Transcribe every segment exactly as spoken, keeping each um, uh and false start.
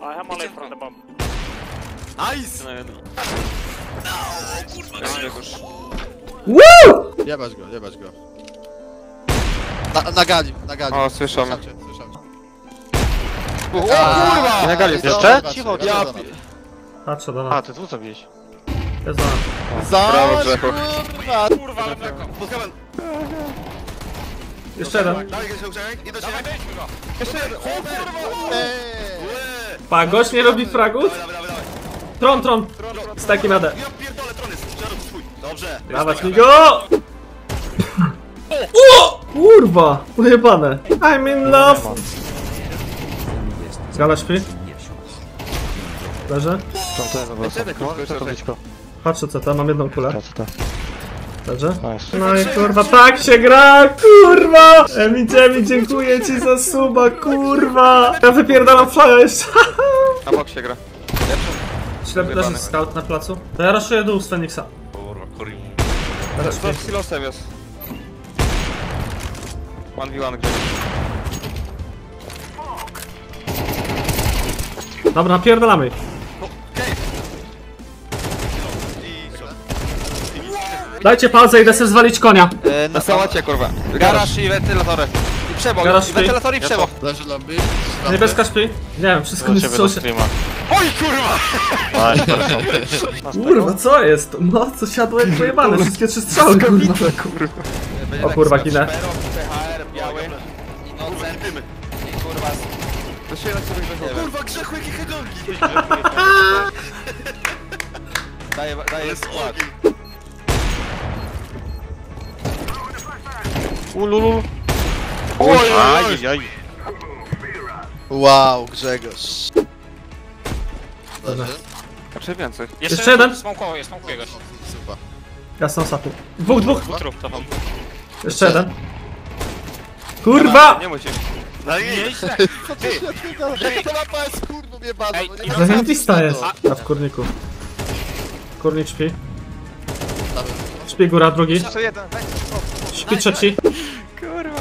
I have only from the bomb. Nice! Woo! Jebać go, jebać go. Na, na gali, na gali. O, słyszałem. Słyszałem cię, słyszałem cię. O kurwa! I na gali jest jeszcze? Cicho, Ja... Patrzę do A, nas. ty tu zabiłeś. Jest do nas. Brawo, Zaś, Grzechu. kurwa! Kurwa, ale mleko. Pod heaven. Jeszcze jeden. Dawaj, Grzesiu, Grzesiek, i do ciebie. Dawaj, weźmy go. Jeszcze jeden. O kurwa! Eee. Łe! Pa, gość nie robi fragów? Dawaj, dawaj, dawaj, dawaj. Tron, tron. Z takim radę. Ja pierdolę, tron jest. Żarów swój. Dobrze. Dawać mi go! O! Kurwa! Ujebane. I'm in love. Zgadza śpi? Leży? Patrzę co tam, mam jedną kulę. Leży? No i kurwa, tak się gra, kurwa! Emi, Emi, dziękuję ci za suba, kurwa! Ja wypierdalam flya jeszcze. Na bok się gra. Ślep, leży scout na placu. To ja raszuję dół z Feniksa. Kurwa, kurwa. To z silosem jest. jeden v jeden gdzieś. Dobra, napierdalamy. Dajcie pauzę, idę sobie zwalić konia. E, na sałacie kurwa. Garaż i wentylatory. I przebok. Garaż I wentylatory i Ja przebok. Leży lobby. Niebieska śpi? Nie wiem, wszystko mi strzał się. Oj kurwa! Kurwa, co jest? No, co siadło jak pojebane, wszystkie trzy strzały, kurwa. O kurwa, ginę. P H R, biały. Innocent. I kurwa. To się na których nie wiem. Kurwa, Grzechu, jakie hedonki. Daję, daję skład. Ululu. Oj, oj, oj. Wow, Grzegorz. Leży. Znaczy więcej. Jeszcze jeden? Smokowo jest, smokuje goś. Super. Jasną sapu. Dwóch, dwóch. Trup, to wam. Jeszcze jeden. Kurwa! Nie musisz. No i Co ty się odpierdala? Jaka to mapa jest kurwa jebana? Ej, no nie ma Zajętista sensu jest. to. A w kurniku. Kurnik śpi. Tam. Śpi góra, drugi. Jeszcze jeden. Śpi trzeci. Kurwa.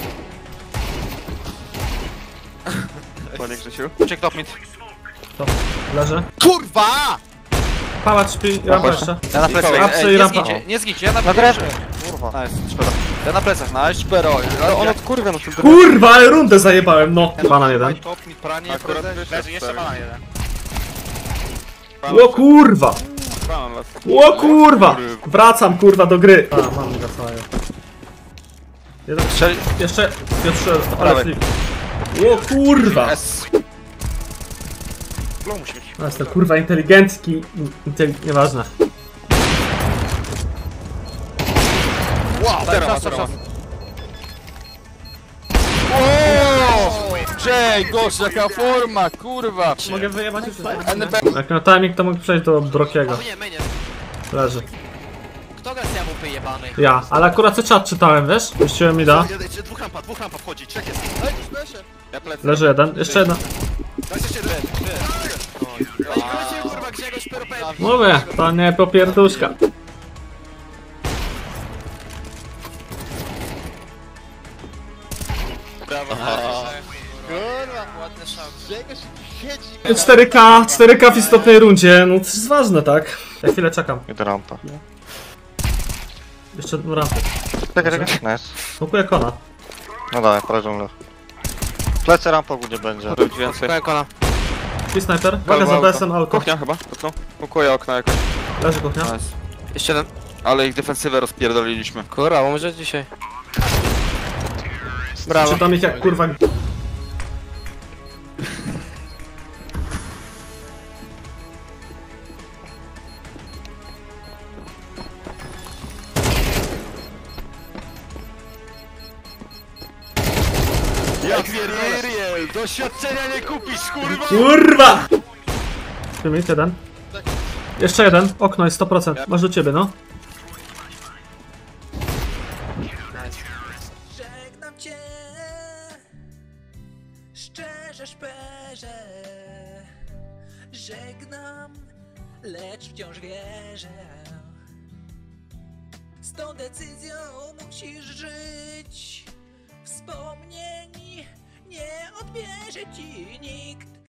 Panie Grzesiu. Check top mid. To. Leży. Kurwa! Pałac śpi, rampa jeszcze. Ja na plecach. Apsy Ej, i nie rampa. zgicie, nie zgicie, ja na plecach. Kurwa. Nice, szkoda. Ja na plecach, nice, szpero. Ale on od kurwa na tym Kurwa, ale rundę zajebałem, no. Banan jeden. Top mi pranie, Akurat Leży, jeszcze banan jeden. O kurwa! Banan was. O kurwa! Wracam kurwa do gry. A, mam mi wracają. Jeden. Strzeli. Jeszcze. Jeszcze. Ale Prawej. flip. O kurwa! S. Blow musi być. No jest to kurwa inteligencki. Inteli nieważne. Wow, teraz, teraz. Jay, gość, jaka forma, kurwa. Mogę wyjebać już? N B. Jak na timing to mógł przejść do Brokiego. Nie, mnie. Leży. Kto gra z jamupy jebany? Ja, ale akurat co czat czytałem, wiesz? Puściłem mi da. Jedźcie, dwóch rampa, dwóch rampa wchodzi, trzech jest. Ej, śmieszę. Ja plecy. Leży jeden. Jeszcze jedna. Dajcie jeszcze jeden. Ej, chodźcie, kurwa, Grzegorz, peropet. Mówię, to nie popierduszka. Brawo. Kurwa, Ładny szał. Grzegorz siedzi. cztery K, cztery K w istotnej rundzie, no to jest ważne, tak? Ja chwilę czekam. I do rampa. Jeszcze jedną rampę. Czekaj, czekaj. Nice. Smokuję kona. No dawaj, porażę lech. Plecy rampa gdzie będzie. Robić więcej. Kona. I snajper. Uwaga za B S-em auto. Kuchnia chyba? Kuchną? Kukuję okno jakoś. Leży kuchnia. Nice. Jeszcze jeden. Ale ich defensywę rozpierdoliliśmy. Kurwa, może dzisiaj. Brawo. Czytam ich jak kurwa. Jak Rieriel, doświadczenia nie kupisz, kurwa! Kurwa! Przyjmij, jeden. Jeszcze jeden. Okno jest sto procent. Masz do ciebie, no. Żegnam cię. Szczerze, szperze. Żegnam, lecz wciąż wierzę. Z tą decyzją musisz żyć. Wspomnień nie odbierze ci nikt.